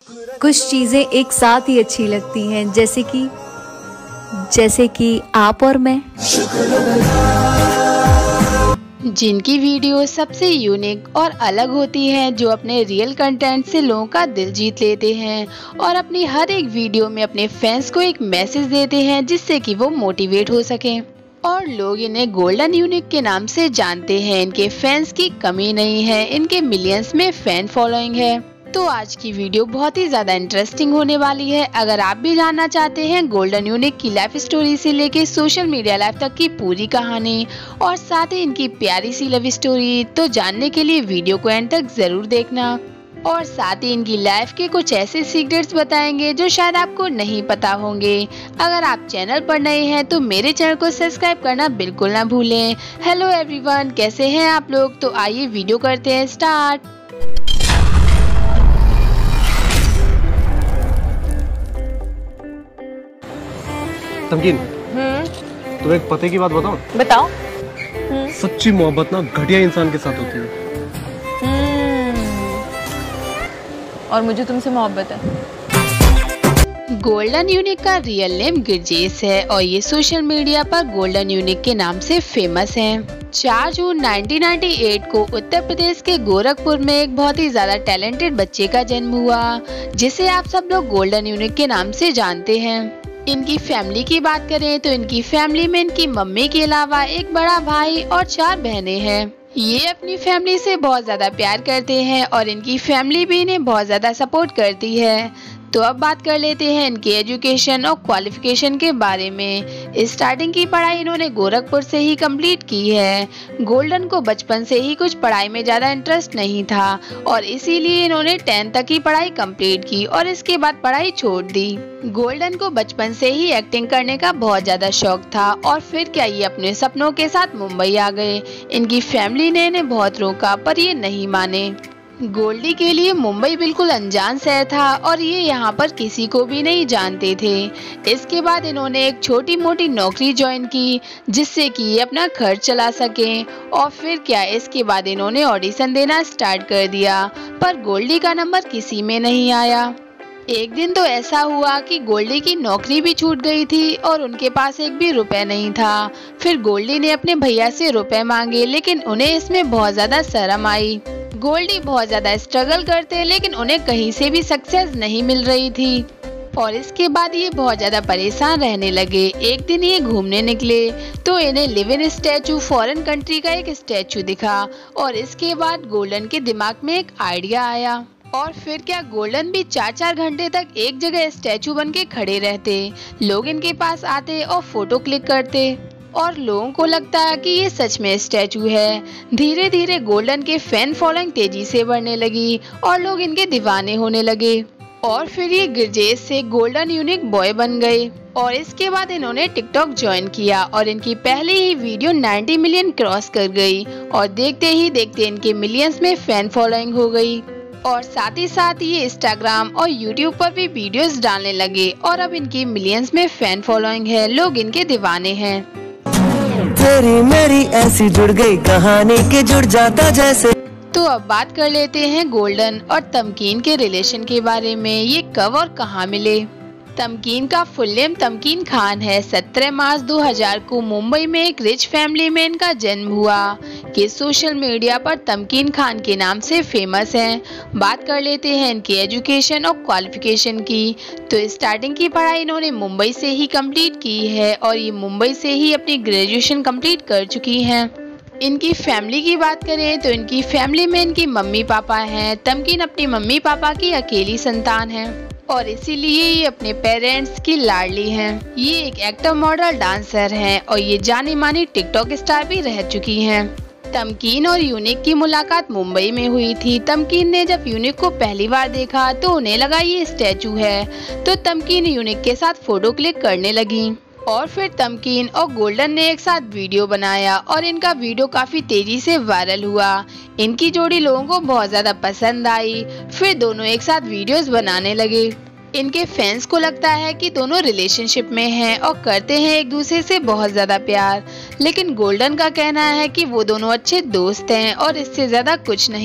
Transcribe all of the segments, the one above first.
कुछ चीज़ें एक साथ ही अच्छी लगती हैं, जैसे कि आप और मैं। जिनकी वीडियो सबसे यूनिक और अलग होती है, जो अपने रियल कंटेंट से लोगों का दिल जीत लेते हैं और अपनी हर एक वीडियो में अपने फैंस को एक मैसेज देते हैं जिससे कि वो मोटिवेट हो सकें। और लोग इन्हें गोल्डन यूनिक के नाम से जानते हैं। इनके फैंस की कमी नहीं है, इनके मिलियंस में फैन फॉलोइंग है। तो आज की वीडियो बहुत ही ज्यादा इंटरेस्टिंग होने वाली है। अगर आप भी जानना चाहते हैं गोल्डन यूनिक की लाइफ स्टोरी से लेके सोशल मीडिया लाइफ तक की पूरी कहानी और साथ ही इनकी प्यारी सी लव स्टोरी, तो जानने के लिए वीडियो को एंड तक जरूर देखना। और साथ ही इनकी लाइफ के कुछ ऐसे सीक्रेट्स बताएंगे जो शायद आपको नहीं पता होंगे। अगर आप चैनल पर नए हैं तो मेरे चैनल को सब्सक्राइब करना बिल्कुल ना भूलें। हेलो एवरीवन, कैसे हैं आप लोग? तो आइए वीडियो करते हैं स्टार्ट। तमकीन, तुम्हें एक पते की बात बताऊं? बताओ। सच्ची मोहब्बत ना घटिया इंसान के साथ होती है। और मुझे तुमसे मोहब्बत है। गोल्डन यूनिक का रियल नेम गिरजेश है और ये सोशल मीडिया पर गोल्डन यूनिक के नाम से फेमस हैं। 4 जून 1998 को उत्तर प्रदेश के गोरखपुर में एक बहुत ही ज्यादा टैलेंटेड बच्चे का जन्म हुआ, जिसे आप सब लोग गोल्डन यूनिक के नाम से जानते हैं। इनकी फैमिली की बात करें तो इनकी फैमिली में इनकी मम्मी के अलावा एक बड़ा भाई और 4 बहनें हैं। ये अपनी फैमिली से बहुत ज्यादा प्यार करते हैं और इनकी फैमिली भी इन्हें बहुत ज्यादा सपोर्ट करती है। तो अब बात कर लेते हैं इनके एजुकेशन और क्वालिफिकेशन के बारे में। स्टार्टिंग की पढ़ाई इन्होंने गोरखपुर से ही कंप्लीट की है। गोल्डन को बचपन से ही कुछ पढ़ाई में ज्यादा इंटरेस्ट नहीं था और इसीलिए इन्होंने 10th तक की पढ़ाई कंप्लीट की और इसके बाद पढ़ाई छोड़ दी। गोल्डन को बचपन से ही एक्टिंग करने का बहुत ज्यादा शौक था और फिर क्या ये अपने सपनों के साथ मुंबई आ गए। इनकी फैमिली ने इन्हें बहुत रोका पर ये नहीं माने। गोल्डी के लिए मुंबई बिल्कुल अनजान शहर था और ये यहाँ पर किसी को भी नहीं जानते थे। इसके बाद इन्होंने एक छोटी मोटी नौकरी ज्वाइन की जिससे कि ये अपना खर्च चला सकें। और फिर क्या, इसके बाद इन्होंने ऑडिशन देना स्टार्ट कर दिया पर गोल्डी का नंबर किसी में नहीं आया। एक दिन तो ऐसा हुआ कि गोल्डी की नौकरी भी छूट गई थी और उनके पास एक भी रुपए नहीं था। फिर गोल्डी ने अपने भैया से रुपए मांगे लेकिन उन्हें इसमें बहुत ज्यादा शर्म आई। गोल्डी बहुत ज्यादा स्ट्रगल करते लेकिन उन्हें कहीं से भी सक्सेस नहीं मिल रही थी और इसके बाद ये बहुत ज्यादा परेशान रहने लगे। एक दिन ये घूमने निकले तो इन्हें लिविंग स्टैचू फॉरेन कंट्री का एक स्टैचू दिखा और इसके बाद गोल्डन के दिमाग में एक आइडिया आया। और फिर क्या, गोल्डन भी 4-4 घंटे तक एक जगह स्टैचू बन के खड़े रहते। लोग इनके पास आते और फोटो क्लिक करते और लोगों को लगता है कि ये सच में स्टैचू है। धीरे धीरे गोल्डन के फैन फॉलोइंग तेजी से बढ़ने लगी और लोग इनके दीवाने होने लगे और फिर ये गिरजेश से गोल्डन यूनिक बॉय बन गए। और इसके बाद इन्होंने टिकटॉक ज्वाइन किया और इनकी पहली ही वीडियो 90 मिलियन क्रॉस कर गई और देखते ही देखते इनके मिलियंस में फैन फॉलोइंग हो गई। और साथ ही साथ ये इंस्टाग्राम और यूट्यूब पर भी वीडियोस डालने लगे और अब इनकी मिलियंस में फैन फॉलोइंग है। लोग इनके दीवाने हैं। तेरी मेरी ऐसी जुड़ गई कहानी के जुड़ जाता जैसे। तो अब बात कर लेते हैं गोल्डन और तमकीन के रिलेशन के बारे में। ये कब और कहाँ मिले? तमकीन का फुल नेम तमकीन खान है। 17 मार्च 2000 को मुंबई में एक रिच फैमिली में इनका जन्म हुआ कि सोशल मीडिया पर तमकीन खान के नाम से फेमस हैं। बात कर लेते हैं इनकी एजुकेशन और क्वालिफिकेशन की। तो स्टार्टिंग की पढ़ाई इन्होंने मुंबई से ही कंप्लीट की है और ये मुंबई से ही अपनी ग्रेजुएशन कंप्लीट कर चुकी हैं। इनकी फैमिली की बात करें तो इनकी फैमिली में इनकी मम्मी पापा हैं। तमकीन अपनी मम्मी पापा की अकेली संतान है और इसीलिए ये अपने पेरेंट्स की लाडली हैं। ये एक एक्टर, मॉडल, डांसर हैं और ये जानी मानी टिकटॉक स्टार भी रह चुकी हैं। तमकीन और यूनिक की मुलाकात मुंबई में हुई थी। तमकीन ने जब यूनिक को पहली बार देखा तो उन्हें लगा ये स्टैचू है, तो तमकीन यूनिक के साथ फोटो क्लिक करने लगी और फिर तमकीन और गोल्डन ने एक साथ वीडियो बनाया और इनका वीडियो काफी तेजी से वायरल हुआ। इनकी जोड़ी लोगों को बहुत ज्यादा पसंद आई। फिर दोनों एक साथ वीडियोस बनाने लगे। इनके फैंस को लगता है कि दोनों रिलेशनशिप में हैं और करते हैं एक दूसरे से बहुत ज्यादा प्यार, लेकिन गोल्डन का कहना है कि वो दोनों अच्छे दोस्त हैं और इससे ज्यादा कुछ नहीं।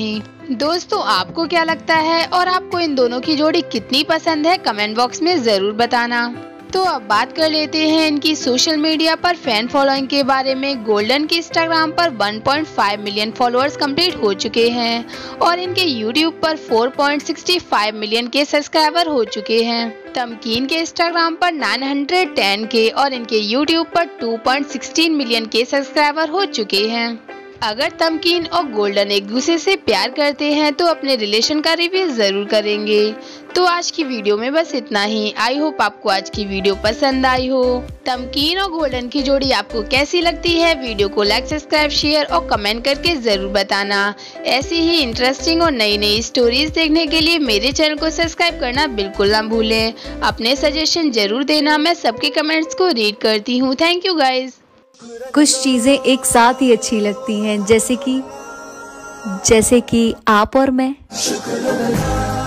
दोस्तों आपको क्या लगता है और आपको इन दोनों की जोड़ी कितनी पसंद है, कमेंट बॉक्स में जरूर बताना। तो अब बात कर लेते हैं इनकी सोशल मीडिया पर फैन फॉलोइंग के बारे में। गोल्डन की इंस्टाग्राम पर 1.5 मिलियन फॉलोअर्स कंप्लीट हो चुके हैं और इनके यूट्यूब पर 4.65 मिलियन के सब्सक्राइबर हो चुके हैं। तमकीन के इंस्टाग्राम पर 910 के और इनके यूट्यूब पर 2.16 मिलियन के सब्सक्राइबर हो चुके हैं। अगर तमकीन और गोल्डन एक दूसरे से प्यार करते हैं तो अपने रिलेशन का रिव्यू जरूर करेंगे। तो आज की वीडियो में बस इतना ही। आई होप आपको आज की वीडियो पसंद आई हो। तमकीन और गोल्डन की जोड़ी आपको कैसी लगती है? वीडियो को लाइक, सब्सक्राइब, शेयर और कमेंट करके जरूर बताना। ऐसी ही इंटरेस्टिंग और नई नई स्टोरीज देखने के लिए मेरे चैनल को सब्सक्राइब करना बिल्कुल ना भूलें। अपने सजेशन जरूर देना, मैं सबके कमेंट्स को रीड करती हूँ। Thank you guys. कुछ चीजें एक साथ ही अच्छी लगती हैं, जैसे कि आप और मैं।